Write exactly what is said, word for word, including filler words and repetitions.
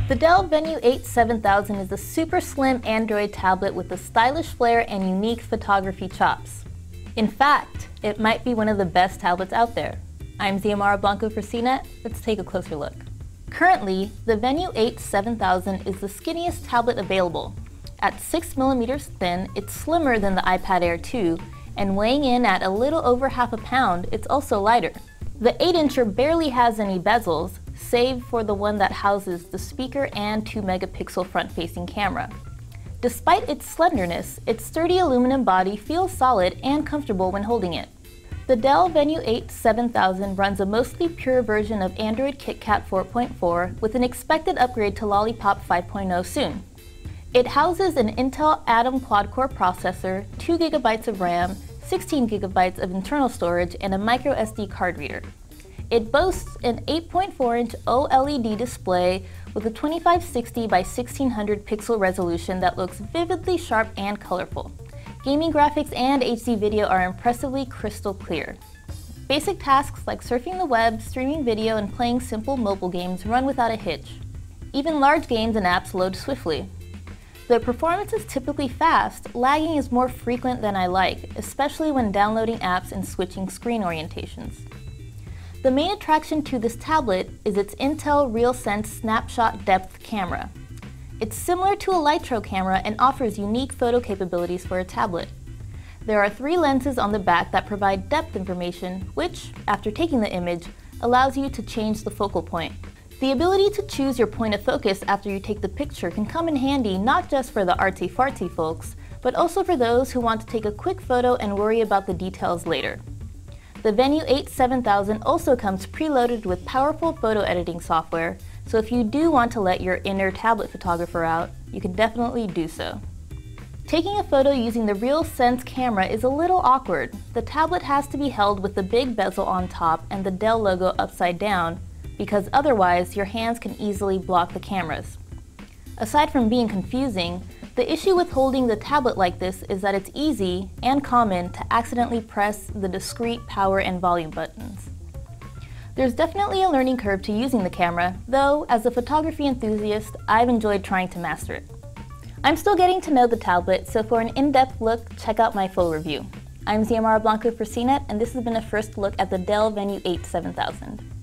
The Dell Venue eight seven thousand is a super slim Android tablet with a stylish flair and unique photography chops. In fact, it might be one of the best tablets out there. I'm Xiomara Blanco for C net. Let's take a closer look. Currently, the Venue eight seven thousand is the skinniest tablet available. At six millimeters thin, it's slimmer than the iPad Air two, and weighing in at a little over half a pound, it's also lighter. The eight incher barely has any bezels, save for the one that houses the speaker and two megapixel front-facing camera. Despite its slenderness, its sturdy aluminum body feels solid and comfortable when holding it. The Dell Venue eight seven thousand runs a mostly pure version of Android KitKat four point four with an expected upgrade to Lollipop five point oh soon. It houses an Intel Atom quad-core processor, two gigabytes of RAM, sixteen gigabytes of internal storage, and a micro S D card reader. It boasts an eight point four inch OLED display with a twenty-five sixty by sixteen hundred pixel resolution that looks vividly sharp and colorful. Gaming graphics and H D video are impressively crystal clear. Basic tasks like surfing the web, streaming video, and playing simple mobile games run without a hitch. Even large games and apps load swiftly. The performance is typically fast, lagging is more frequent than I like, especially when downloading apps and switching screen orientations. The main attraction to this tablet is its Intel RealSense Snapshot Depth camera. It's similar to a Lytro camera and offers unique photo capabilities for a tablet. There are three lenses on the back that provide depth information, which, after taking the image, allows you to change the focal point. The ability to choose your point of focus after you take the picture can come in handy not just for the artsy-fartsy folks, but also for those who want to take a quick photo and worry about the details later. The Venue eight seven thousand also comes preloaded with powerful photo editing software, so if you do want to let your inner tablet photographer out, you can definitely do so. Taking a photo using the RealSense camera is a little awkward. The tablet has to be held with the big bezel on top and the Dell logo upside down, because otherwise your hands can easily block the cameras. Aside from being confusing, the issue with holding the tablet like this is that it's easy and common to accidentally press the discrete power and volume buttons. There's definitely a learning curve to using the camera, though as a photography enthusiast, I've enjoyed trying to master it. I'm still getting to know the tablet, so for an in-depth look, check out my full review. I'm Xiomara Blanco for C net, and this has been a first look at the Dell Venue eight seven thousand.